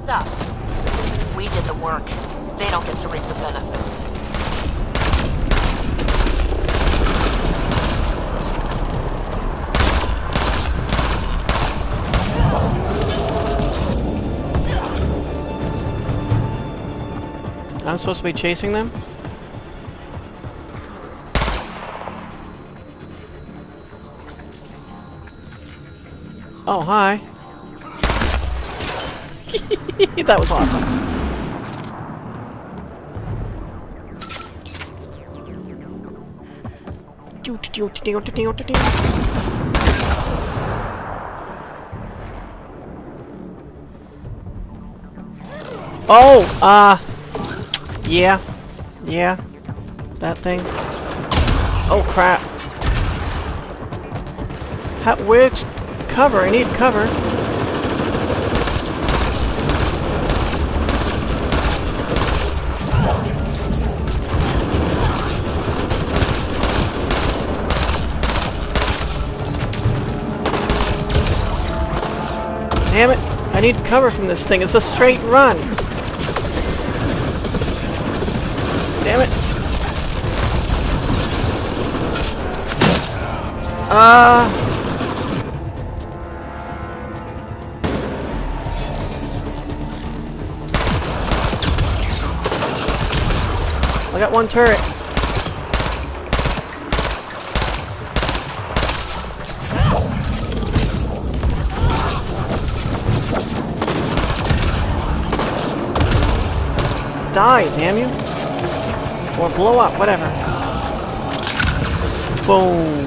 stuff. We did the work. They don't get to reap the benefits. I'm supposed to be chasing them? Oh, hi. That was awesome. Oh, yeah. Yeah. That thing. Oh, crap. Where's cover? I need cover. Damn it! I need cover from this thing. It's a straight run. Damn it. I got one turret. Die, damn you. Or blow up, whatever. Boom.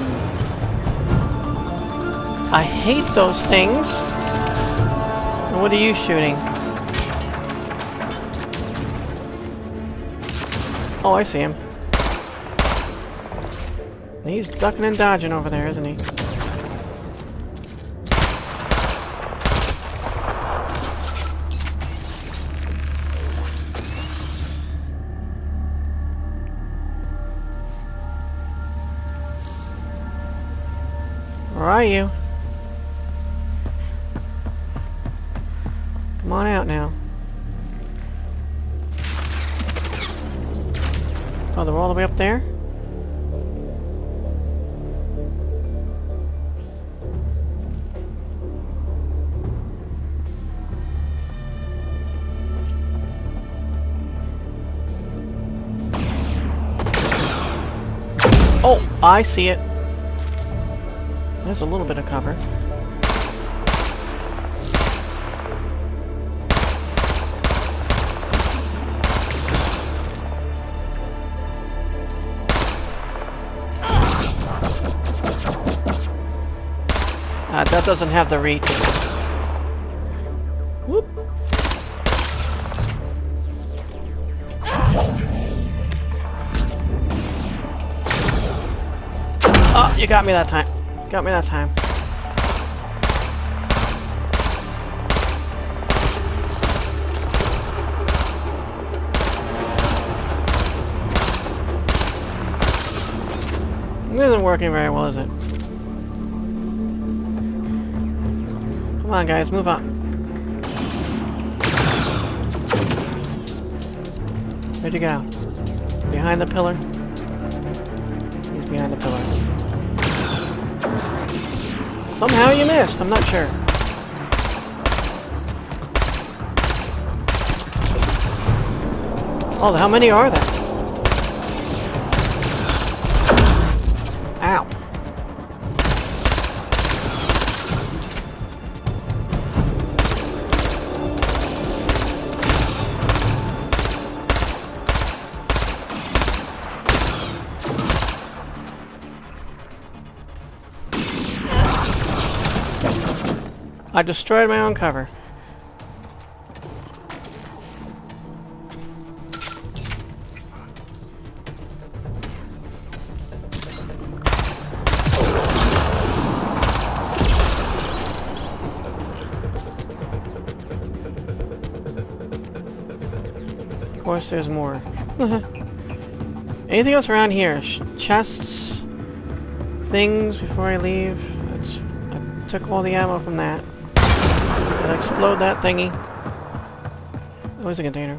I hate those things. And what are you shooting? Oh, I see him. He's ducking and dodging over there, isn't he? Where are you? Come on out now. Oh, they're all the way up there? Oh, I see it. There's a little bit of cover. That doesn't have the reach. Whoop. Oh, you got me that time. Got me that time. It isn't working very well, is it? Come on, guys, move on. Where'd you go? Behind the pillar? He's behind the pillar. Somehow you missed, I'm not sure. Oh, how many are there? Ow. I destroyed my own cover. Of course, there's more. Anything else around here? Chests? Things before I leave? I took all the ammo from that. I'll explode that thingy. That was a container.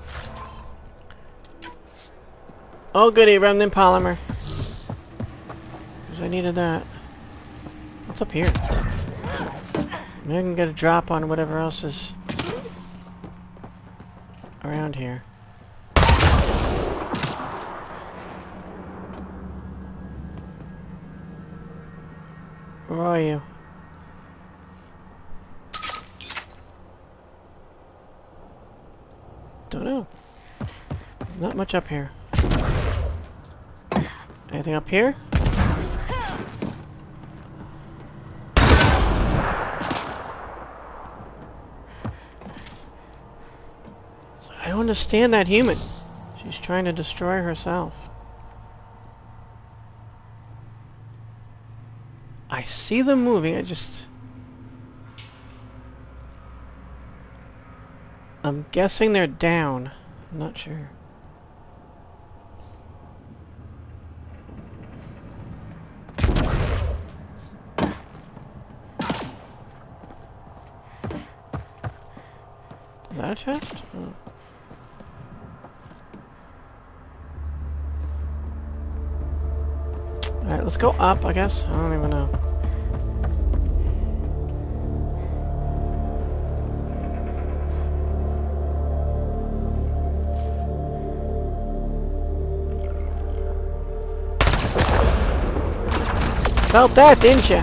Oh goody, remnant polymer. Because I needed that. What's up here? Maybe I can get a drop on whatever else is around here. Where are you? Don't know. Not much up here. Anything up here? I don't understand that human. She's trying to destroy herself. I see them moving, I'm guessing they're down. I'm not sure. Is that a chest? Oh. Alright, let's go up, I guess. I don't even know. Felt that, didn't ya?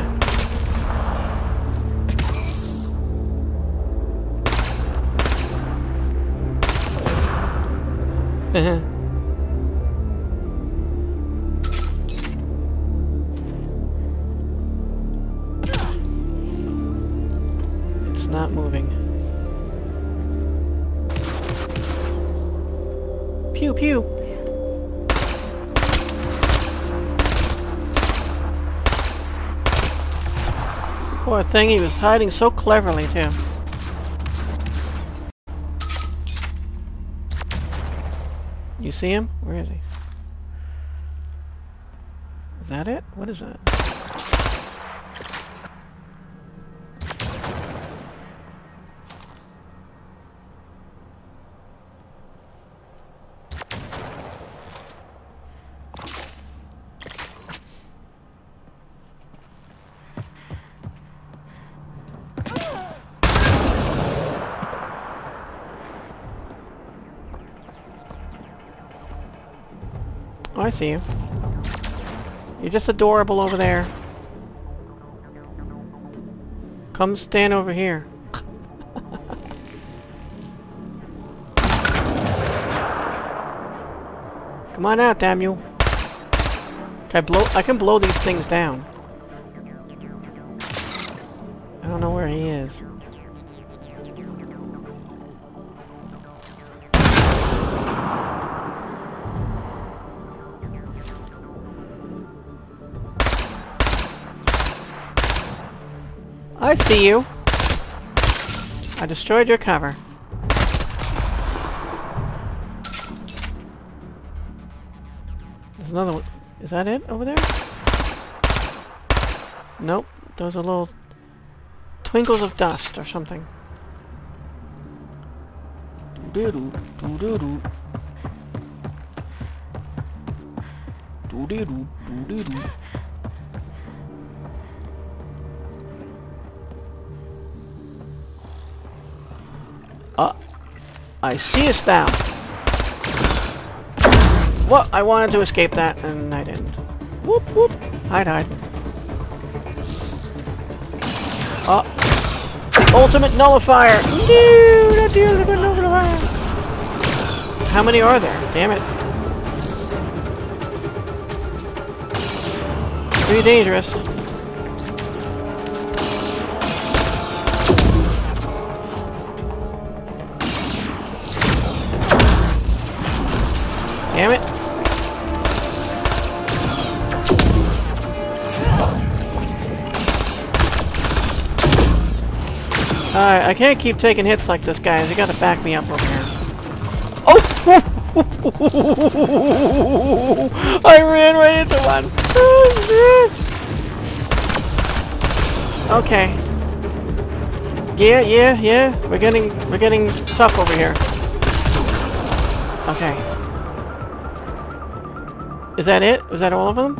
It's not moving. Pew pew. Poor thing, he was hiding so cleverly too. You see him? Where is he? Is that it? What is that? Oh, I see you. You're just adorable over there. Come stand over here. Come on out, damn you. I can blow these things down. I don't know where he is. I see you. I destroyed your cover. There's another one. Is that it over there? Nope. Those are little twinkles of dust or something. Doo-doo-doo, doo-doo-doo. Doo-doo-doo, doo-doo-doo. I see us now. Well, I wanted to escape that, and I didn't. Whoop, whoop. Hide, hide. Oh. The ultimate nullifier! No, the ultimate nullifier! How many are there? Damn it. Pretty dangerous. Damn it. Alright, I can't keep taking hits like this, guys. You gotta back me up over here. Oh! I ran right into one. Okay. Yeah. We're getting tough over here. Okay. Is that it? Was that all of them?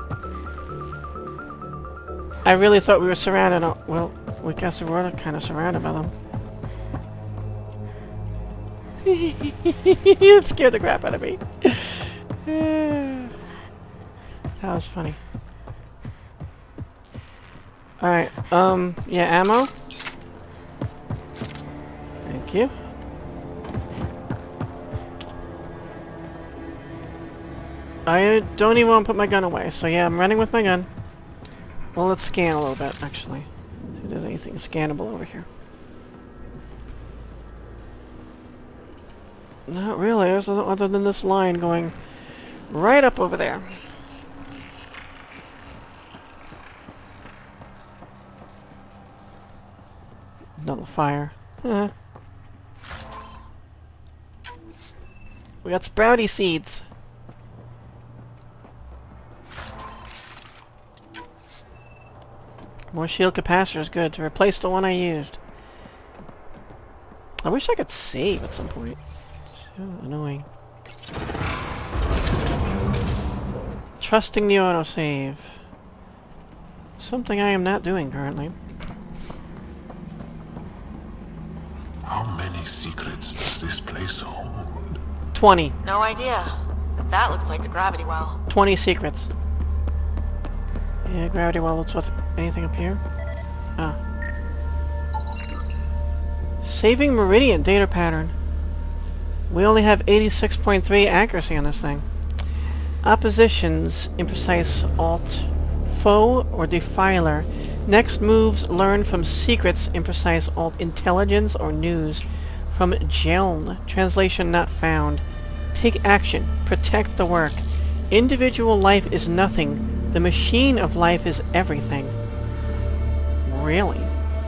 I really thought we were surrounded on... Well, we guess we were kind of surrounded by them. It scared the crap out of me. That was funny. Alright, yeah, ammo. Thank you. I don't even want to put my gun away, so yeah, I'm running with my gun. Well, let's scan a little bit, actually. See if there's anything scannable over here. Not really, there's other than this line going right up over there. Nullifier. We got sprouty seeds. More shield capacitor is good to replace the one I used. I wish I could save at some point. So annoying. Trusting the autosave. Something I am not doing currently. How many secrets does this place hold? 20. No idea. But that looks like a gravity well. 20 secrets. Yeah, gravity well. Let's what? Anything up here? Ah. Saving Meridian data pattern. We only have 86.3 accuracy on this thing. Oppositions, imprecise alt, foe, or defiler. Next moves learn from secrets, imprecise alt, intelligence, or news. From Jeln. Translation not found. Take action. Protect the work. Individual life is nothing. The machine of life is everything. Really?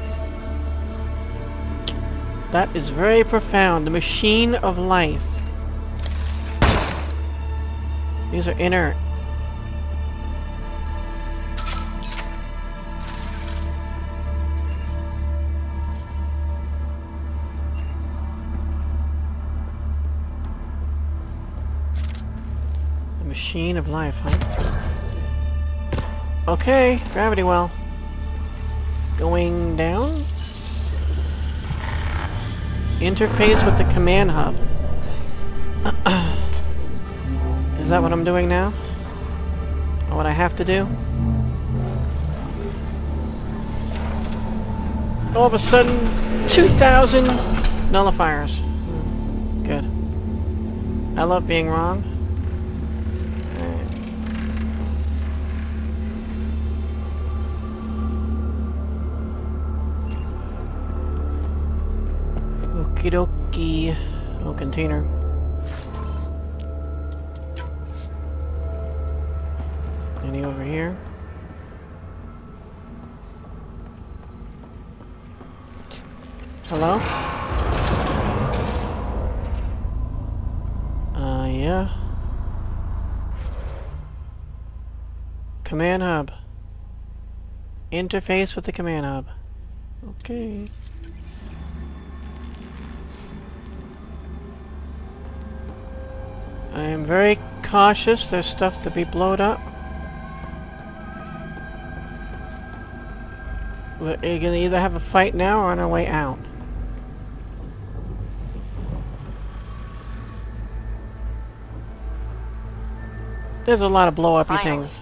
That is very profound. The machine of life. These are inert. The machine of life, huh? Okay, gravity well. Going down. Interface with the command hub. Is that what I'm doing now? Or what I have to do? All of a sudden, 2,000 nullifiers. Good. I love being wrong. Okie dokie. Oh, container. Any over here? Hello? Yeah. Command hub. Interface with the command hub. Okay. I am very cautious. There's stuff to be blown up. We're gonna either have a fight now or on our way out. There's a lot of blow-uppy things.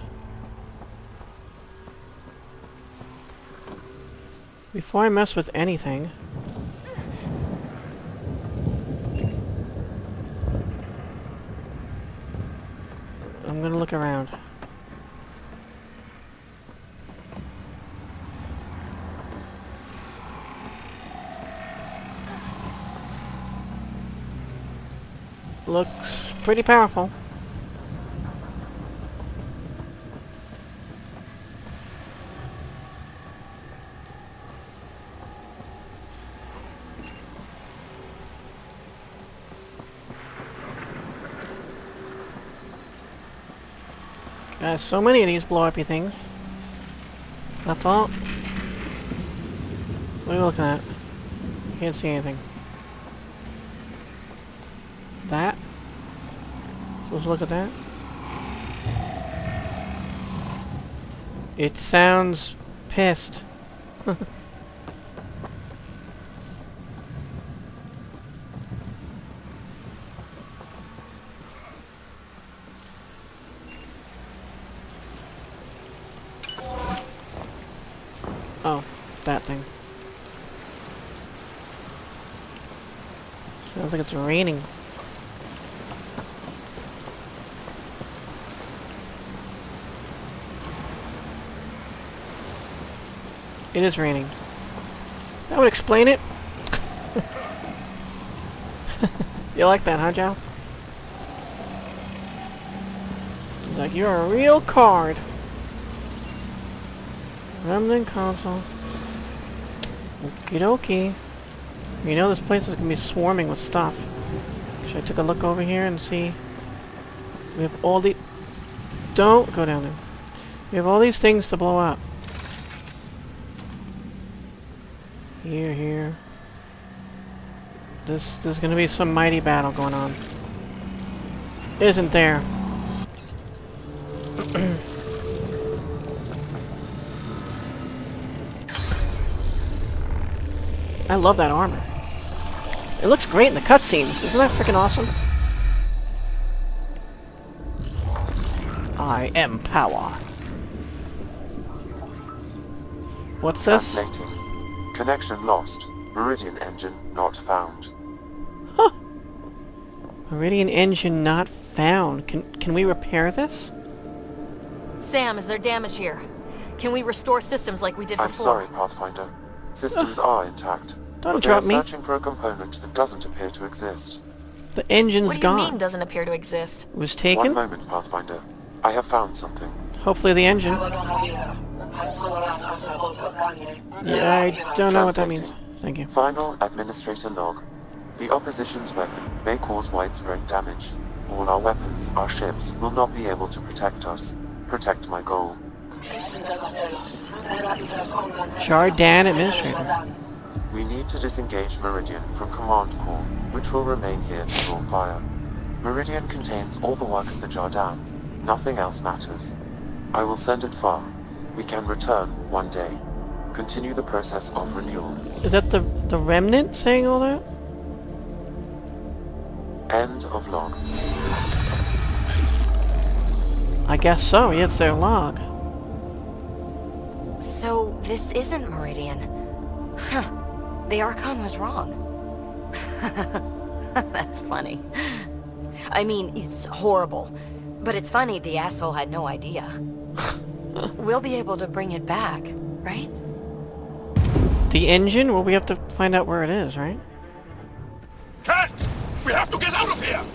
Before I mess with anything... I'm gonna look around. Looks pretty powerful. Got so many of these blow-uppy things. Left alt. What are you looking at? Can't see anything. That? Let's look at that. It sounds pissed. Oh, that thing. Sounds like it's raining. It is raining. That would explain it. You like that, huh, Joe? Like, you're a real card. Remnant console. Okie dokie. You know this place is gonna be swarming with stuff. Should I take a look over here and see? We have all the... Don't go down there. We have all these things to blow up. Here. There's gonna be some mighty battle going on. Isn't there? I love that armor. It looks great in the cutscenes. Isn't that freaking awesome? I am power. What's this? Translating. Connection lost. Meridian engine not found. Huh. Meridian engine not found. Can we repair this? Sam, is there damage here? Can we restore systems like we did I'm before? sorry, Pathfinder. Systems are intact. Don't but drop they're me. searching for a component that doesn't appear to exist. The engine's What do you gone. mean doesn't appear to exist? It was One taken? moment, Pathfinder. I have found something. Hopefully the engine. Yeah, I don't know what that means. Thank you. Final Administrator log. The opposition's weapon may cause widespread damage. All our weapons, our ships, will not be able to protect us. Protect my goal. Showdown Administrator. We need to disengage Meridian from Command Core, which will remain here to draw fire. Meridian contains all the work of the Showdown. Nothing else matters. I will send it far. We can return one day. Continue the process of renewal. Is that the remnant saying all that? End of log. I guess so. Yeah, it's their log. So, this isn't Meridian. Huh. The Archon was wrong. That's funny. I mean, it's horrible. But it's funny the asshole had no idea. We'll be able to bring it back, right? The engine? Well, we have to find out where it is, right? Cat! We have to get out of here!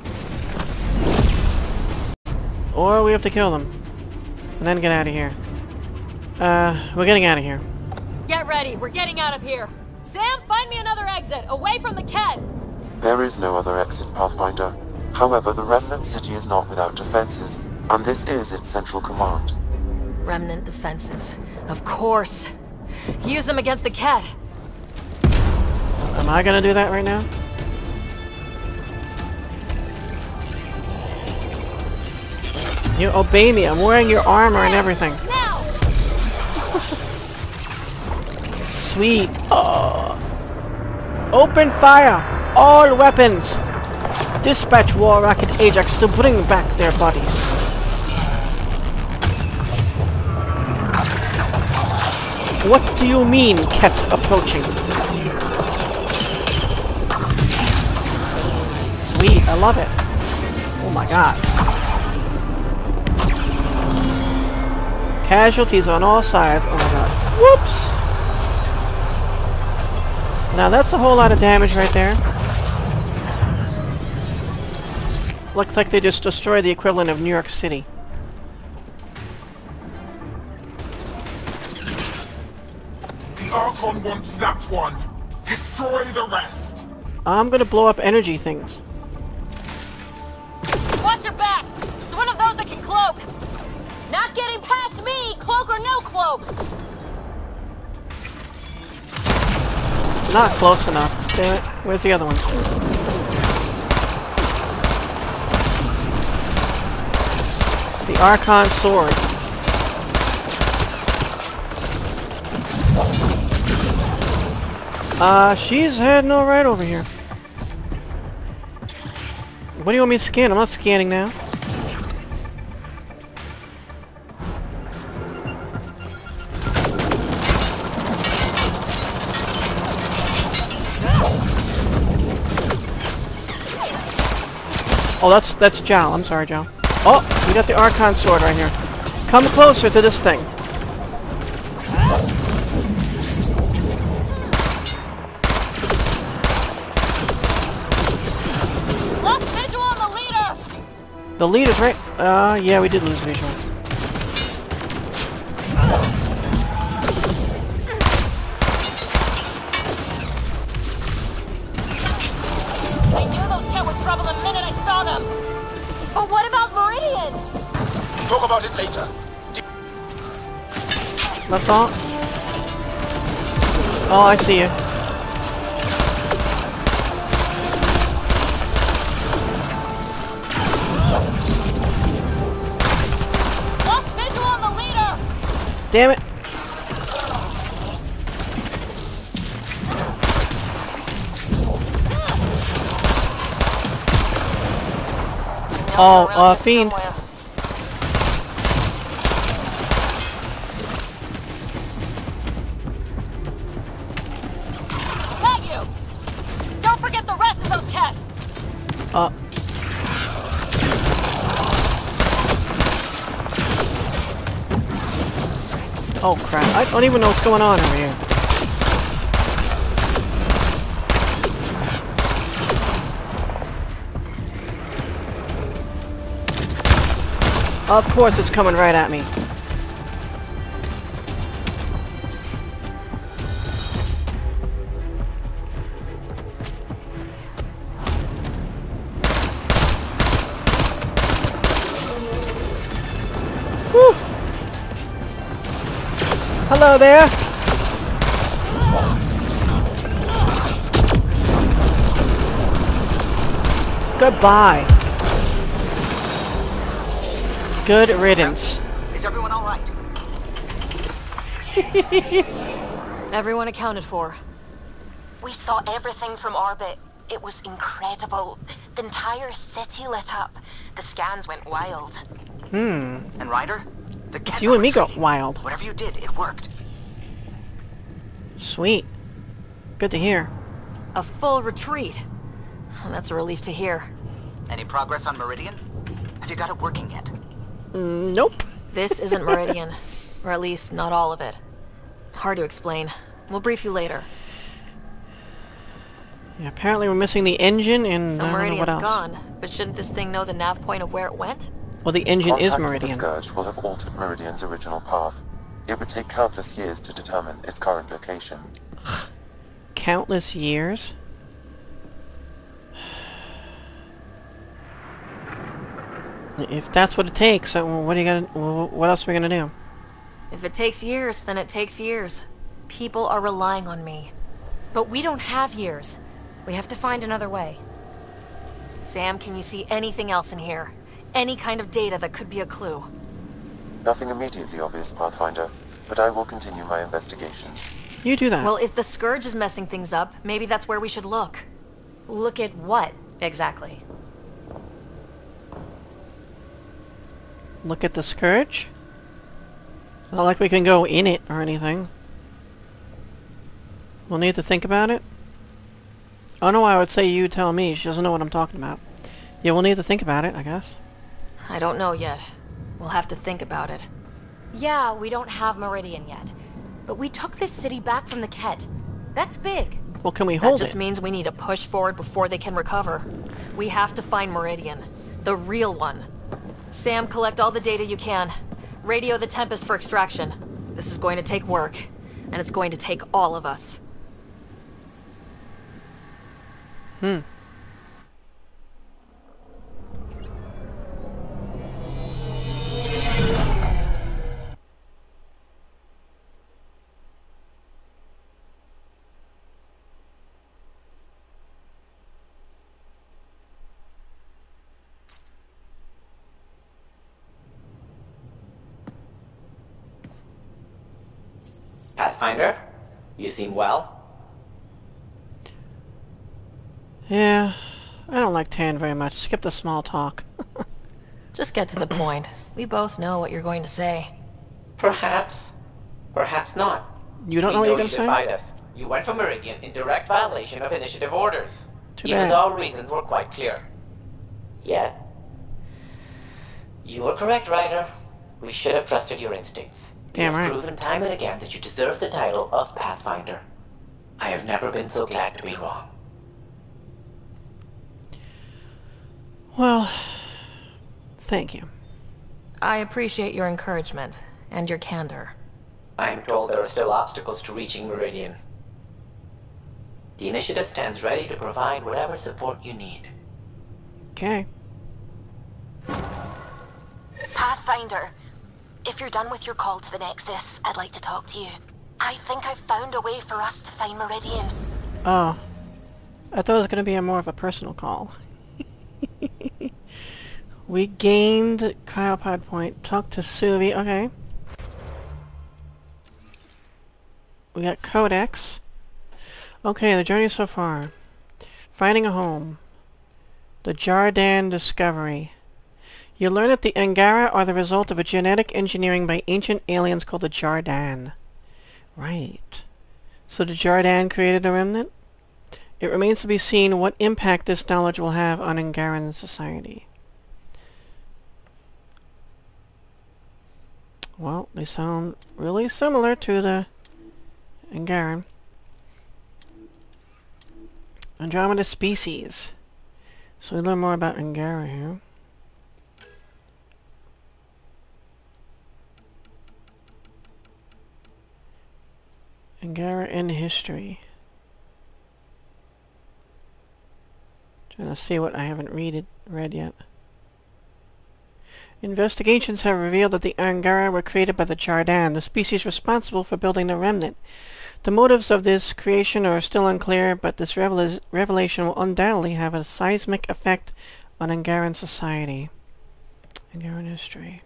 Or we have to kill them. And then get out of here. We're getting out of here. Get ready, we're getting out of here. Sam, find me another exit, away from the Ked! There is no other exit, Pathfinder. However, the Remnant City is not without defenses, and this is its central command. Remnant defenses. Of course. Use them against the Ked. Am I gonna do that right now? You obey me. I'm wearing your armor and everything. Now! Sweet. Open fire! All weapons! Dispatch War Rocket Ajax to bring back their bodies. What do you mean, Ket approaching? Sweet, I love it. Oh my god. Casualties on all sides. Oh my god. Whoops! Now that's a whole lot of damage right there. Looks like they just destroyed the equivalent of New York City. The Archon wants that one. Destroy the rest. I'm gonna blow up energy things. Watch your backs! It's one of those that can cloak! Not getting past me, cloak or no cloak! Not close enough. Damn it. Where's the other one? The Archon sword. She's heading all right over here. What do you want me to scan? I'm not scanning now. Oh, that's Jal. I'm sorry, Jal. Oh, we got the Archon sword right here. Come closer to this thing. Lost visual on the leader! The leader's right. Yeah, we did lose visual. I knew those cat were trouble the minute I saw them! But what about Meridian? Talk about it later. That's all. Oh, I see you. Lost visual on the leader! Damn it. Oh, Fiend. Somewhere. Got you! Don't forget the rest of those cats! Oh crap. I don't even know what's going on over here. Of course it's coming right at me. Woo! Hello there! Goodbye. Good riddance. Is everyone all right? Everyone accounted for. We saw everything from orbit. It was incredible. The entire city lit up. The scans went wild. And Ryder? The It's you and me go wild. Whatever you did, it worked. Sweet. Good to hear. A full retreat. That's a relief to hear. Any progress on Meridian? Have you got it working yet? Nope. This isn't Meridian. Or at least, not all of it. Hard to explain. We'll brief you later. Yeah, apparently we're missing the engine and So I don't know Meridian's what else. gone. But shouldn't this thing know the nav point of where it went? Well, the engine is Contact with Meridian. the Scourge will have altered Meridian's original path. It would take countless years to determine its current location. Countless years? If that's what it takes, what are you gonna? What else are we gonna do? If it takes years, then it takes years. People are relying on me. But we don't have years. We have to find another way. Sam, can you see anything else in here? Any kind of data that could be a clue? Nothing immediately obvious, Pathfinder, but I will continue my investigations. You do that. Well, if the Scourge is messing things up, maybe that's where we should look. Look at what, exactly? Look at the Scourge? Not like we can go in it or anything. We'll need to think about it. I don't know why I would say you tell me. She doesn't know what I'm talking about. Yeah, we'll need to think about it, I guess. I don't know yet. We'll have to think about it. Yeah, we don't have Meridian yet. But we took this city back from the Ket. That's big. Well, can we That hold just it? means we need to push forward before they can recover. We have to find Meridian. The real one. Sam, collect all the data you can. Radio the Tempest for extraction. This is going to take work. And it's going to take all of us. Pathfinder, you seem well. Yeah, I don't like Tan very much. Skip the small talk. Just get to the point. We both know what you're going to say. Perhaps. Perhaps not. You don't know what you're going to you say? defied us. You went for Meridian in direct violation of initiative orders. Too Even bad. though reasons were quite clear. Yet, you were correct, Ryder. We should have trusted your instincts. Damn You have right. proven time and again that you deserve the title of Pathfinder. I have never been so glad to be wrong. Well, thank you. I appreciate your encouragement and your candor. I am told there are still obstacles to reaching Meridian. The initiative stands ready to provide whatever support you need. Okay. Pathfinder, if you're done with your call to the Nexus, I'd like to talk to you. I think I've found a way for us to find Meridian. Oh. I thought it was going to be more of a personal call. We gained Cryopod Point. Talk to Suvi. Okay. We got Codex. Okay, the journey so far. Finding a home. The Jardan discovery. You learn that the Angara are the result of a genetic engineering by ancient aliens called the Jardan. Right. So the Jardan created a remnant? It remains to be seen what impact this knowledge will have on Angaran society. Well, they sound really similar to the Angaran. Andromeda species. So we learn more about Angara here. Angara in history. Trying to see what I haven't read yet. Investigations have revealed that the Angara were created by the Jardan, the species responsible for building the remnant. The motives of this creation are still unclear, but this revelation will undoubtedly have a seismic effect on Angaran society. Angaran history.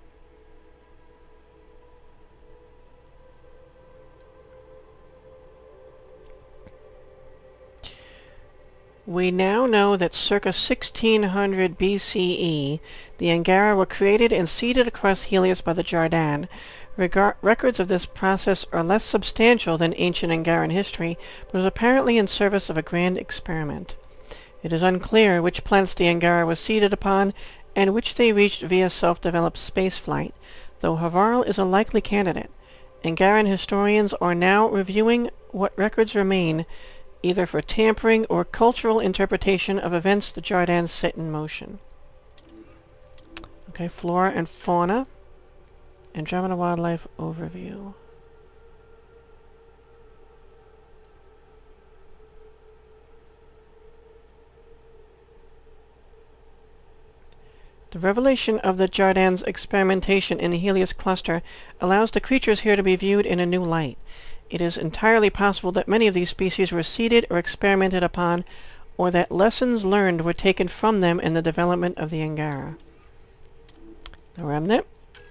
We now know that circa 1600 BCE, the Angara were created and seeded across Helios by the Jardan. Records of this process are less substantial than ancient Angaran history, but was apparently in service of a grand experiment. It is unclear which planets the Angara was seeded upon, and which they reached via self-developed spaceflight, though Havarl is a likely candidate. Angaran historians are now reviewing what records remain, either for tampering or cultural interpretation of events the Jardan set in motion. Okay, flora and fauna. Andromeda wildlife overview. The revelation of the Jardan's experimentation in the Helios cluster allows the creatures here to be viewed in a new light. It is entirely possible that many of these species were seeded or experimented upon, or that lessons learned were taken from them in the development of the Angara. The remnant.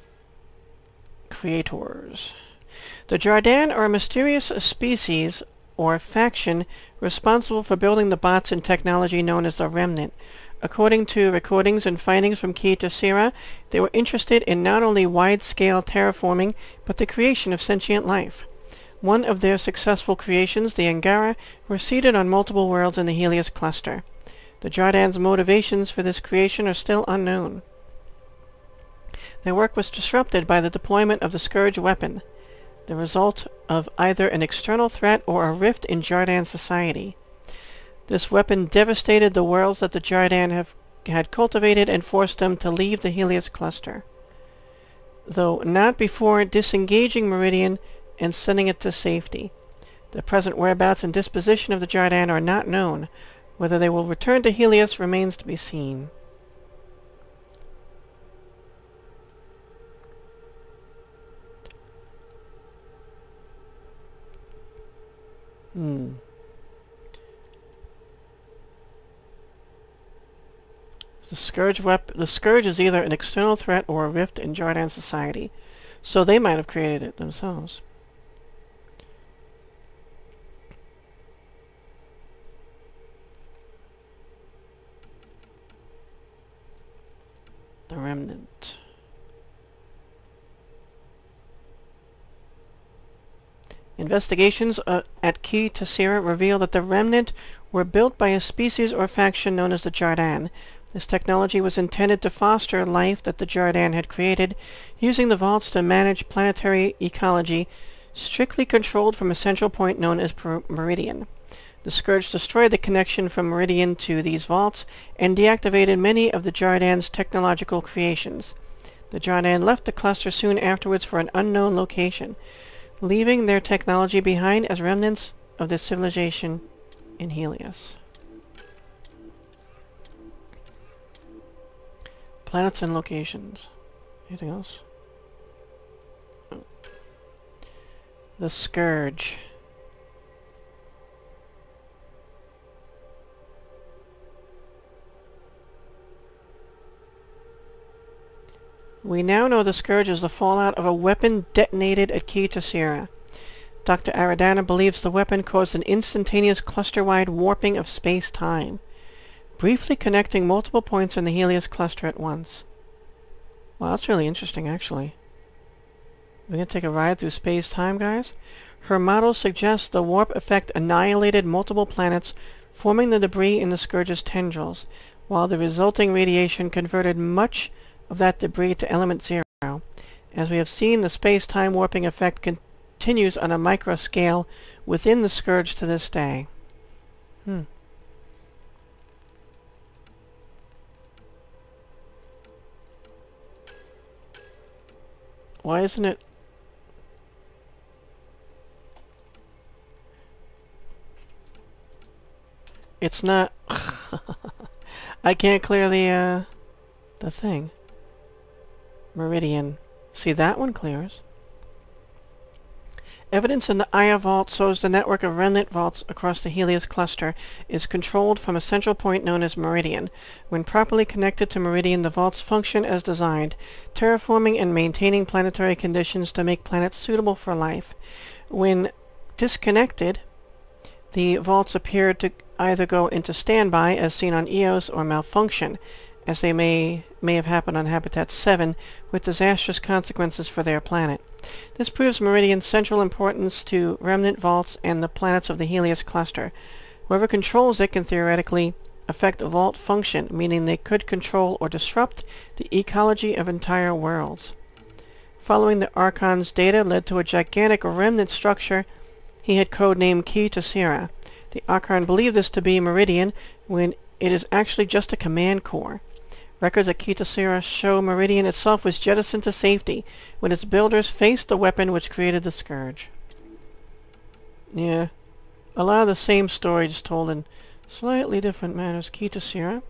Creators. The Jardan are a mysterious species or faction responsible for building the bots and technology known as the Remnant. According to recordings and findings from Key to Sierra, they were interested in not only wide-scale terraforming, but the creation of sentient life. One of their successful creations, the Angara, were seeded on multiple worlds in the Helios cluster. The Jardan's motivations for this creation are still unknown. Their work was disrupted by the deployment of the Scourge weapon, the result of either an external threat or a rift in Jardan society. This weapon devastated the worlds that the Jardan had cultivated and forced them to leave the Helios cluster, though not before disengaging Meridian and sending it to safety. The present whereabouts and disposition of the Jardan are not known. Whether they will return to Helios remains to be seen. The Scourge is either an external threat or a rift in Jardan society, so they might have created it themselves. The Remnant. Investigations at Key Tessera reveal that the Remnant were built by a species or faction known as the Jardaan. This technology was intended to foster life that the Jardaan had created, using the vaults to manage planetary ecology, strictly controlled from a central point known as Meridian. The Scourge destroyed the connection from Meridian to these vaults, and deactivated many of the Jardaan's technological creations. The Jardaan left the cluster soon afterwards for an unknown location, leaving their technology behind as remnants of this civilization in Helios. Planets and locations. Anything else? Oh. The Scourge. We now know the Scourge is the fallout of a weapon detonated at Key Tessera. Dr. Aradana believes the weapon caused an instantaneous cluster-wide warping of space-time, briefly connecting multiple points in the Helios cluster at once. Wow, that's really interesting, actually. We're going to take a ride through space-time, guys? Her model suggests the warp effect annihilated multiple planets, forming the debris in the Scourge's tendrils, while the resulting radiation converted much of that debris to element zero. As we have seen, the space-time warping effect continues on a micro scale within the Scourge to this day. Why isn't it... It's not... I can't clear the thing. Meridian. See, that one clears. Evidence in the Aya Vault shows the network of remnant vaults across the Helios cluster is controlled from a central point known as Meridian. When properly connected to Meridian, the vaults function as designed, terraforming and maintaining planetary conditions to make planets suitable for life. When disconnected, the vaults appear to either go into standby, as seen on Eos, or malfunction, as they may have happened on Habitat 7, with disastrous consequences for their planet. This proves Meridian's central importance to remnant vaults and the planets of the Helios cluster. Whoever controls it can theoretically affect vault function, meaning they could control or disrupt the ecology of entire worlds. Following the Archon's data led to a gigantic remnant structure he had codenamed Key Tessera. The Archon believed this to be Meridian, when it is actually just a command core. Records at Key Tessera show Meridian itself was jettisoned to safety when its builders faced the weapon which created the Scourge. Yeah, a lot of the same story, just told in slightly different manners. Key Tessera.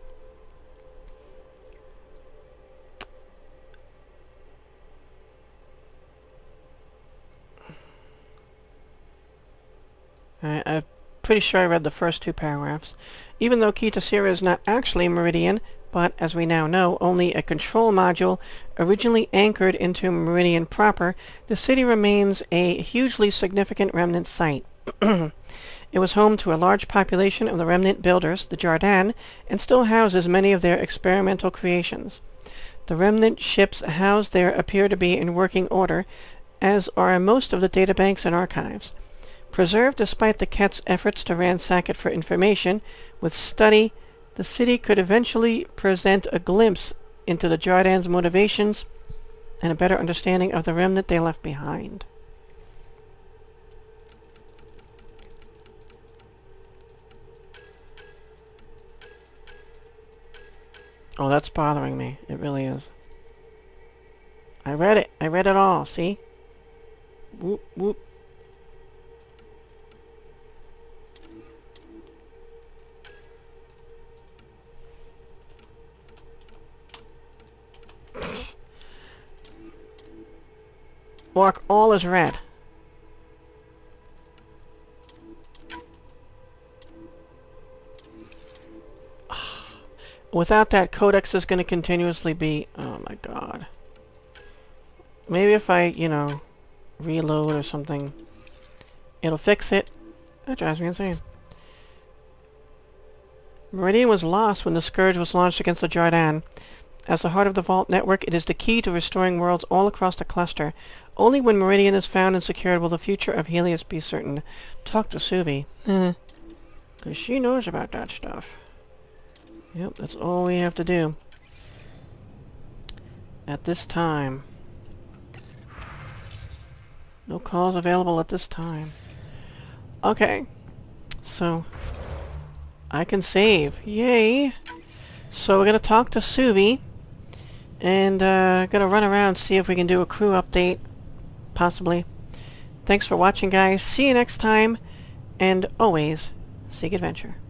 I'm pretty sure I read the first two paragraphs. Even though Key Tessera is not actually Meridian, but, as we now know, only a control module originally anchored into Meridian proper, the city remains a hugely significant remnant site. It was home to a large population of the remnant builders, the Jardaan, and still houses many of their experimental creations. The remnant ships housed there appear to be in working order, as are most of the databanks and archives. Preserved despite the Ket's efforts to ransack it for information, with study, the city could eventually present a glimpse into the Jardaan's motivations and a better understanding of the remnant they left behind. Oh, that's bothering me. It really is. I read it. I read it all, see? Whoop, whoop. Mark all is red. Without that, Codex is going to continuously be... Oh my god. Maybe if I, you know, reload or something, it'll fix it. That drives me insane. Meridian was lost when the Scourge was launched against the Jardaan. As the heart of the Vault network, it is the key to restoring worlds all across the cluster. Only when Meridian is found and secured will the future of Helios be certain. Talk to Suvi. Because she knows about that stuff. Yep, that's all we have to do. At this time. No calls available at this time. Okay. So, I can save. Yay! So we're gonna talk to Suvi. And gonna run around, see if we can do a crew update. Possibly. Thanks for watching, guys. See you next time. And always, seek adventure.